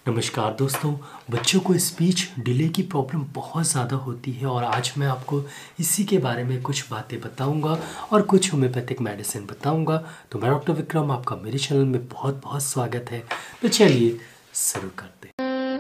नमस्कार दोस्तों। बच्चों को स्पीच डिले की प्रॉब्लम बहुत ज़्यादा होती है और आज मैं आपको इसी के बारे में कुछ बातें बताऊंगा और कुछ होम्योपैथिक मेडिसिन बताऊंगा। तो मैं डॉक्टर विक्रम, आपका मेरे चैनल में बहुत बहुत स्वागत है। तो चलिए शुरू करते हैं।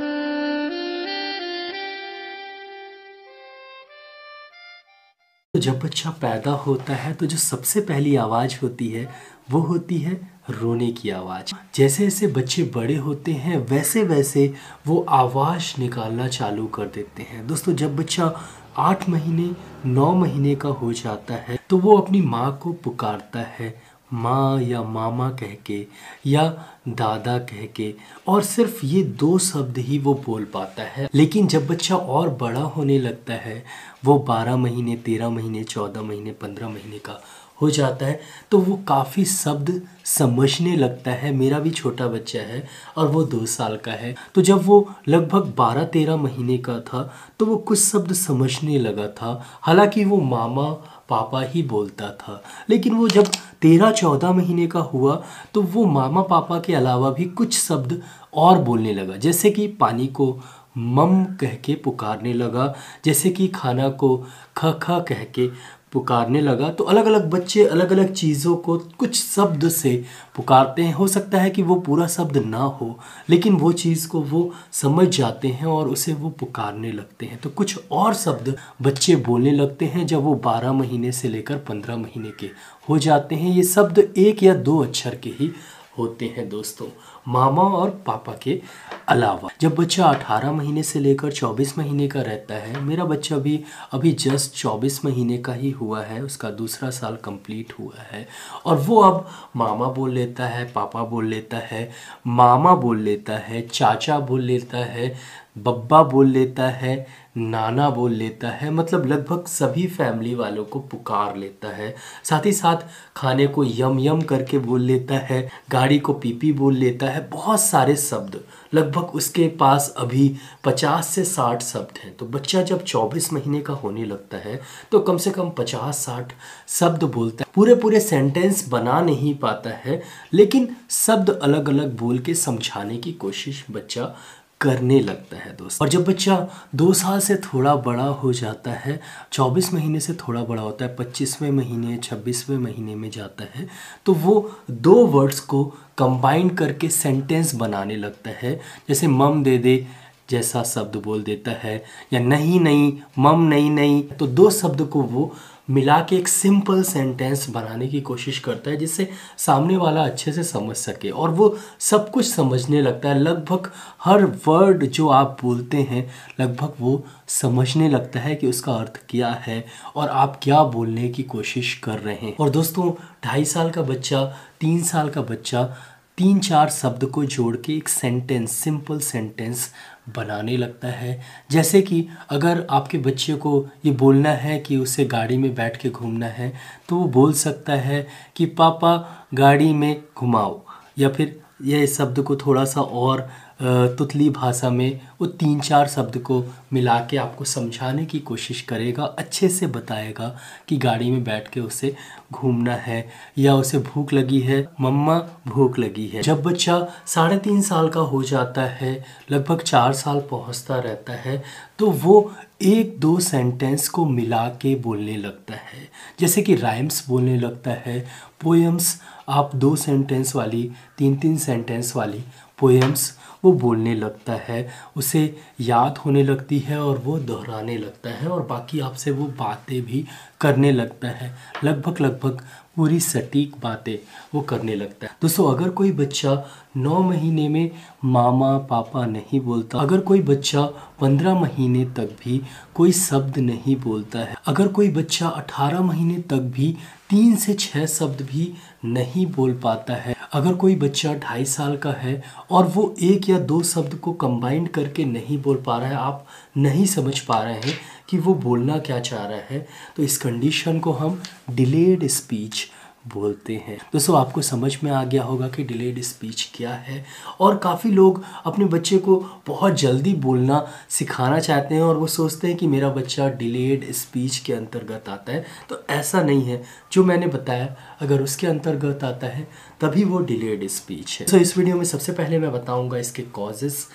तो जब बच्चा पैदा होता है तो जो सबसे पहली आवाज़ होती है वो होती है रोने की आवाज़। जैसे जैसे बच्चे बड़े होते हैं वैसे वैसे वो आवाज़ निकालना चालू कर देते हैं। दोस्तों, जब बच्चा 8 महीने 9 महीने का हो जाता है तो वो अपनी माँ को पुकारता है, माँ या मामा कह के या दादा कह के, और सिर्फ ये 2 शब्द ही वो बोल पाता है। लेकिन जब बच्चा और बड़ा होने लगता है, वो 12 महीने 13 महीने 14 महीने 15 महीने का हो जाता है तो वो काफ़ी शब्द समझने लगता है। मेरा भी छोटा बच्चा है और वो 2 साल का है। तो जब वो लगभग 12-13 महीने का था तो वो कुछ शब्द समझने लगा था। हालांकि वो मामा पापा ही बोलता था, लेकिन वो जब 13-14 महीने का हुआ तो वो मामा पापा के अलावा भी कुछ शब्द और बोलने लगा। जैसे कि पानी को मम कह के पुकारने लगा, जैसे कि खाना को ख ख कह के पुकारने लगा। तो अलग अलग बच्चे अलग अलग चीज़ों को कुछ शब्द से पुकारते हैं। हो सकता है कि वो पूरा शब्द ना हो, लेकिन वो चीज़ को वो समझ जाते हैं और उसे वो पुकारने लगते हैं। तो कुछ और शब्द बच्चे बोलने लगते हैं जब वो 12 महीने से लेकर 15 महीने के हो जाते हैं। ये शब्द 1 या 2 अक्षर के ही होते हैं दोस्तों, मामा और पापा के अलावा। जब बच्चा 18 महीने से लेकर 24 महीने का रहता है, मेरा बच्चा भी अभी जस्ट 24 महीने का ही हुआ है, उसका दूसरा साल कंप्लीट हुआ है और वो अब मामा बोल लेता है, पापा बोल लेता है, मामा बोल लेता है, चाचा बोल लेता है, बब्बा बोल लेता है, नाना बोल लेता है। मतलब लगभग सभी फैमिली वालों को पुकार लेता है। साथ ही साथ खाने को यम यम करके बोल लेता है, गाड़ी को पीपी बोल लेता है। बहुत सारे शब्द, लगभग उसके पास अभी 50 से 60 शब्द हैं। तो बच्चा जब 24 महीने का होने लगता है तो कम से कम 50-60 शब्द बोलता है। पूरे पूरे सेंटेंस बना नहीं पाता है, लेकिन शब्द अलग अलग बोल के समझाने की कोशिश बच्चा करने लगता है दोस्त। और जब बच्चा 2 साल से थोड़ा बड़ा हो जाता है, 24 महीने से थोड़ा बड़ा होता है, 25वें महीने 26वें महीने में जाता है, तो वो 2 वर्ड्स को कंबाइन करके सेंटेंस बनाने लगता है। जैसे मम दे दे जैसा शब्द बोल देता है, या नहीं नहीं मम नहीं नहीं। तो 2 शब्द को वो मिला के एक सिंपल सेंटेंस बनाने की कोशिश करता है जिससे सामने वाला अच्छे से समझ सके, और वो सब कुछ समझने लगता है। लगभग हर वर्ड जो आप बोलते हैं लगभग वो समझने लगता है कि उसका अर्थ क्या है और आप क्या बोलने की कोशिश कर रहे हैं। और दोस्तों, 2.5 साल का बच्चा 3 साल का बच्चा 3-4 शब्द को जोड़ के एक सेंटेंस, सिंपल सेंटेंस बनाने लगता है। जैसे कि अगर आपके बच्चे को ये बोलना है कि उसे गाड़ी में बैठ के घूमना है, तो वो बोल सकता है कि पापा गाड़ी में घुमाओ, या फिर ये शब्द को थोड़ा सा और तुतली भाषा में वो 3-4 शब्द को मिला के आपको समझाने की कोशिश करेगा, अच्छे से बताएगा कि गाड़ी में बैठ के उसे घूमना है, या उसे भूख लगी है, मम्मा भूख लगी है। जब बच्चा 3.5 साल का हो जाता है, लगभग 4 साल पहुंचता रहता है, तो वो 1-2 सेंटेंस को मिला के बोलने लगता है। जैसे कि राइम्स बोलने लगता है, पोएम्स, आप 2 सेंटेंस वाली 3-3 सेंटेंस वाली पोएम्स वो बोलने लगता है, उसे याद होने लगती है और वो दोहराने लगता है, और बाकी आपसे वो बातें भी करने लगता है। लगभग पूरी सटीक बातें वो करने लगता है। दोस्तों, अगर कोई बच्चा 9 महीने में मामा पापा नहीं बोलता, अगर कोई बच्चा 15 महीने तक भी कोई शब्द नहीं बोलता है, अगर कोई बच्चा 18 महीने तक भी 3 से 6 शब्द भी नहीं बोल पाता है, अगर कोई बच्चा 2.5 साल का है और वो 1 या 2 शब्द को कंबाइन करके नहीं बोल पा रहा है, आप नहीं समझ पा रहे हैं कि वो बोलना क्या चाह रहा है, तो इस कंडीशन को हम डिलेड स्पीच बोलते हैं। दोस्तों, आपको समझ में आ गया होगा कि डिलेड स्पीच क्या है। और काफ़ी लोग अपने बच्चे को बहुत जल्दी बोलना सिखाना चाहते हैं और वो सोचते हैं कि मेरा बच्चा डिलेड स्पीच के अंतर्गत आता है। तो ऐसा नहीं है। जो मैंने बताया अगर उसके अंतर्गत आता है तभी वो डिलेड स्पीच है। तो इस वीडियो में सबसे पहले मैं बताऊंगा इसके कॉजेस,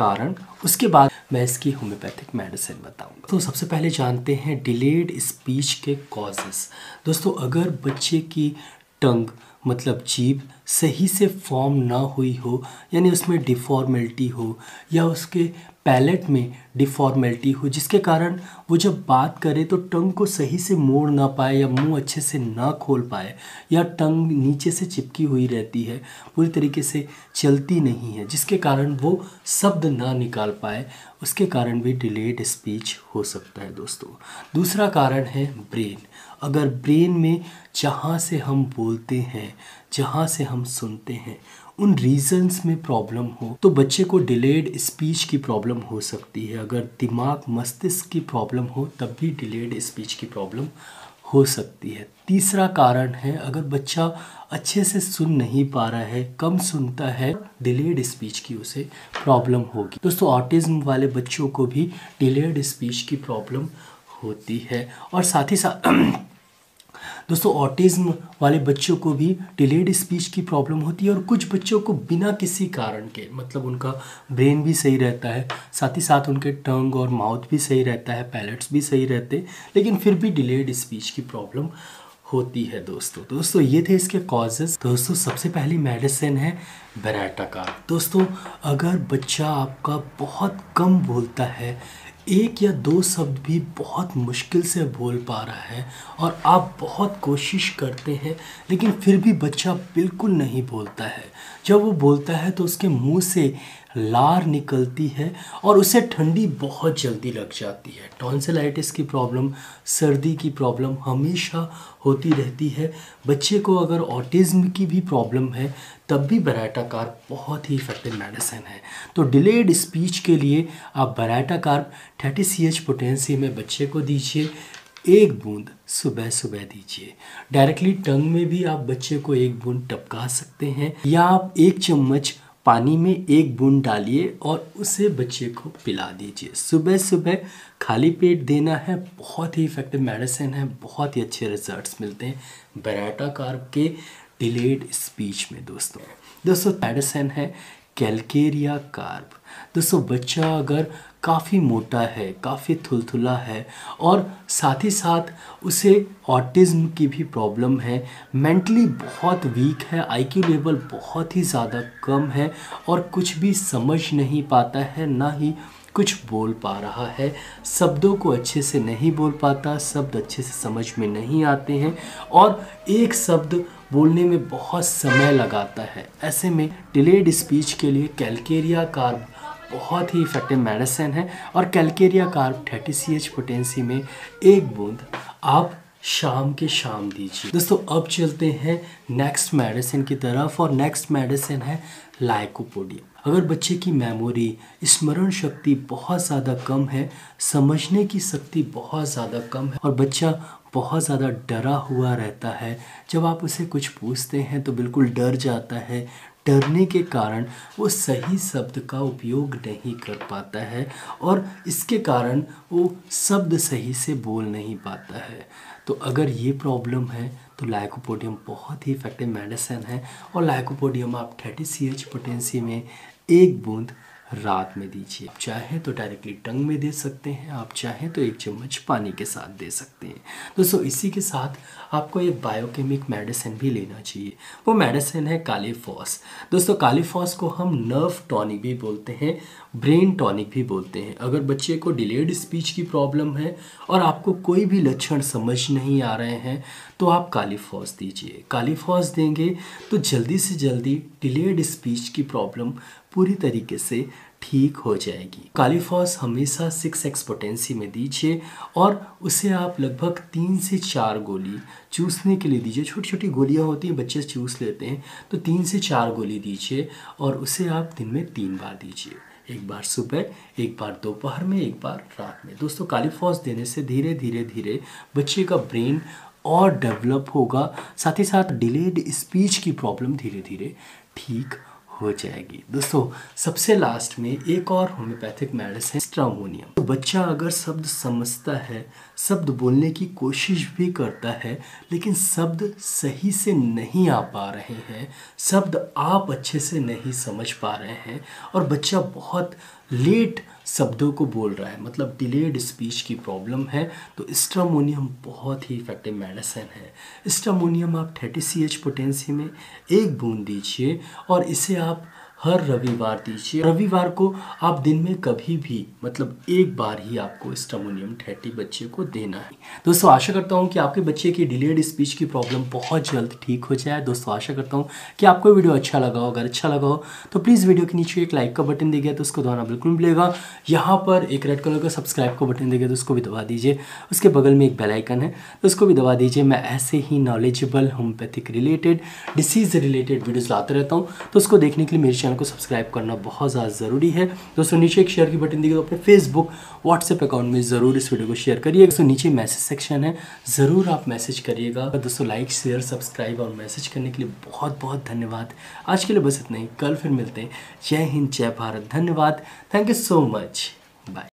कारण, उसके बाद मैं इसकी होम्योपैथिक मेडिसिन बताऊंगा। तो सबसे पहले जानते हैं डिलेड स्पीच के कॉजेस। दोस्तों, अगर बच्चे की टंग मतलब जीभ सही से फॉर्म ना हुई हो, यानी उसमें डिफॉर्मेलिटी हो या उसके पैलेट में डिफॉर्मेलिटी हो, जिसके कारण वो जब बात करे तो टंग को सही से मोड़ ना पाए या मुंह अच्छे से ना खोल पाए, या टंग नीचे से चिपकी हुई रहती है, पूरी तरीके से चलती नहीं है, जिसके कारण वो शब्द ना निकाल पाए, उसके कारण भी डिलेड स्पीच हो सकता है दोस्तों। दूसरा कारण है ब्रेन। अगर ब्रेन में जहाँ से हम बोलते हैं, जहाँ से हम सुनते हैं, उन रीजन्स में प्रॉब्लम हो तो बच्चे को डिलेड स्पीच की प्रॉब्लम हो सकती है। अगर दिमाग मस्तिष्क की प्रॉब्लम हो तब भी डिलेड स्पीच की प्रॉब्लम हो सकती है। तीसरा कारण है अगर बच्चा अच्छे से सुन नहीं पा रहा है, कम सुनता है, डिलेड स्पीच की उसे प्रॉब्लम होगी। दोस्तों, ऑटिज्म वाले बच्चों को भी डिलेड स्पीच की प्रॉब्लम होती है। और साथ ही साथ दोस्तों, ऑटिज्म वाले बच्चों को भी डिलेड स्पीच की प्रॉब्लम होती है। और कुछ बच्चों को बिना किसी कारण के, मतलब उनका ब्रेन भी सही रहता है, साथ ही साथ उनके टंग और माउथ भी सही रहता है, पैलेट्स भी सही रहते हैं, लेकिन फिर भी डिलेड स्पीच की प्रॉब्लम होती है दोस्तों ये थे इसके कॉजेस। दोस्तों, सबसे पहली मेडिसिन है बेरेटाकार। दोस्तों, अगर बच्चा आपका बहुत कम बोलता है, एक या दो शब्द भी बहुत मुश्किल से बोल पा रहा है, और आप बहुत कोशिश करते हैं लेकिन फिर भी बच्चा बिल्कुल नहीं बोलता है, जब वो बोलता है तो उसके मुंह से लार निकलती है और उसे ठंडी बहुत जल्दी लग जाती है। टॉन्सिलाइटिस की प्रॉब्लम, सर्दी की प्रॉब्लम हमेशा होती रहती है। बच्चे को अगर ऑटिज्म की भी प्रॉब्लम है तब भी बेरेटाकार बहुत ही इफेक्टिव मेडिसिन है। तो डिलेड स्पीच के लिए आप बेरेटाकार 30 CH पोटेंसी में बच्चे को दीजिए, 1 बूंद सुबह सुबह दीजिए। डायरेक्टली टंग में भी आप बच्चे को 1 बूंद टपका सकते हैं, या आप 1 चम्मच पानी में 1 बूंद डालिए और उसे बच्चे को पिला दीजिए। सुबह सुबह खाली पेट देना है। बहुत ही इफेक्टिव मेडिसिन है, बहुत ही अच्छे रिजल्ट्स मिलते हैं बेरेटाकार के डिलेड स्पीच में। दोस्तों मेडिसिन है कैलकेरिया कार्ब। दोस्तों, बच्चा अगर काफ़ी मोटा है, काफ़ी थुलथुला है, और साथ ही साथ उसे ऑटिज्म की भी प्रॉब्लम है, मेंटली बहुत वीक है, IQ लेवल बहुत ही ज़्यादा कम है, और कुछ भी समझ नहीं पाता है, ना ही कुछ बोल पा रहा है, शब्दों को अच्छे से नहीं बोल पाता, शब्द अच्छे से समझ में नहीं आते हैं, और एक शब्द बोलने में बहुत समय लगाता है। ऐसे में डिलेड स्पीच के लिए कैलकेरिया कार्ब बहुत ही इफेक्टिव मेडिसिन है। और कैलकेरिया कार्ब 30 CH पोटेंसी में 1 बूंद आप शाम के शाम दीजिए। दोस्तों, अब चलते हैं नेक्स्ट मेडिसिन की तरफ, और नेक्स्ट मेडिसिन है लाइकोपोडियम। अगर बच्चे की मेमोरी, स्मरण शक्ति बहुत ज़्यादा कम है, समझने की शक्ति बहुत ज़्यादा कम है, और बच्चा बहुत ज़्यादा डरा हुआ रहता है, जब आप उसे कुछ पूछते हैं तो बिल्कुल डर जाता है, डरने के कारण वो सही शब्द का उपयोग नहीं कर पाता है, और इसके कारण वो शब्द सही से बोल नहीं पाता है, तो अगर ये प्रॉब्लम है तो लाइकोपोडियम बहुत ही इफेक्टिव मेडिसिन है। और लाइकोपोडियम आप 30 CH पोटेंसी में 1 बूंद रात में दीजिए। आप चाहें तो डायरेक्टली टंग में दे सकते हैं, आप चाहें तो 1 चम्मच पानी के साथ दे सकते हैं। दोस्तों, इसी के साथ आपको एक बायोकेमिक मेडिसिन भी लेना चाहिए। वो मेडिसिन है कालीफॉस। दोस्तों, कालीफॉस को हम नर्व टॉनिक भी बोलते हैं, ब्रेन टॉनिक भी बोलते हैं। अगर बच्चे को डिलेड स्पीच की प्रॉब्लम है और आपको कोई भी लक्षण समझ नहीं आ रहे हैं तो आप कालीफॉस दीजिए। कालीफॉस देंगे तो जल्दी से जल्दी डिलेड स्पीच की प्रॉब्लम पूरी तरीके से ठीक हो जाएगी। कालीफॉस हमेशा 6x पोटेंसी में दीजिए, और उसे आप लगभग 3 से 4 गोली चूसने के लिए दीजिए। छोटी छोटी गोलियां होती हैं, बच्चे चूस लेते हैं, तो 3 से 4 गोली दीजिए, और उसे आप दिन में 3 बार दीजिए। 1 बार सुबह, 1 बार दोपहर में, 1 बार रात में। दोस्तों, कालीफॉस देने से धीरे धीरे बच्चे का ब्रेन और डेवलप होगा, साथ ही साथ डिलेड स्पीच की प्रॉब्लम धीरे धीरे ठीक हो जाएगी। दोस्तों सबसे लास्ट में एक और होम्योपैथिक मेडिसिन स्ट्रामोनियम। तो बच्चा अगर शब्द समझता है, शब्द बोलने की कोशिश भी करता है, लेकिन शब्द सही से नहीं आ पा रहे हैं, शब्द आप अच्छे से नहीं समझ पा रहे हैं और बच्चा बहुत लेट शब्दों को बोल रहा है, मतलब डिलेड स्पीच की प्रॉब्लम है, तो स्ट्रामोनियम बहुत ही इफेक्टिव मेडिसिन है। स्ट्रामोनियम आप 30 CH पोटेंसी में 1 बूंद दीजिए और इसे आप हर रविवार दीजिए। रविवार को आप दिन में कभी भी, मतलब एक बार ही आपको स्ट्रामोनियम 30 बच्चे को देना है। दोस्तों आशा करता हूँ कि आपके बच्चे की डिलेड स्पीच की प्रॉब्लम बहुत जल्द ठीक हो जाए। दोस्तों आशा करता हूँ कि आपको वीडियो अच्छा लगा हो। अगर अच्छा लगा हो तो प्लीज़ वीडियो के नीचे एक लाइक का बटन दिया गया तो उसको दबाना बिल्कुल मिलेगा। यहाँ पर एक रेड कलर का सब्सक्राइब का बटन दिया गया तो उसको भी दबा दीजिए। उसके बगल में एक बेल आइकन है तो उसको भी दबा दीजिए। मैं ऐसे ही knowledgeable homeopathic related, disease related videos लाते रहता हूँ, तो उसको देखने के लिए मेरे चैनल को सब्सक्राइब करना बहुत ज़्यादा ज़रूरी है। दोस्तों नीचे एक शेयर की बटन दिया तो अपने फेसबुक, व्हाट्सएप अकाउंट में ज़रूर इस वीडियो को शेयर करिएगा। दोस्तों नीचे मैसेज सेक्शन है, ज़रूर आप मैसेज करिएगा। दोस्तों लाइक, शेयर, सब्सक्राइब और मैसेज करने के लिए बहुत बहुत धन्यवाद। आज के लिए बस इतना ही, कल फिर मिलते हैं। जय हिंद, जय भारत, धन्यवाद, thank you so much, bye.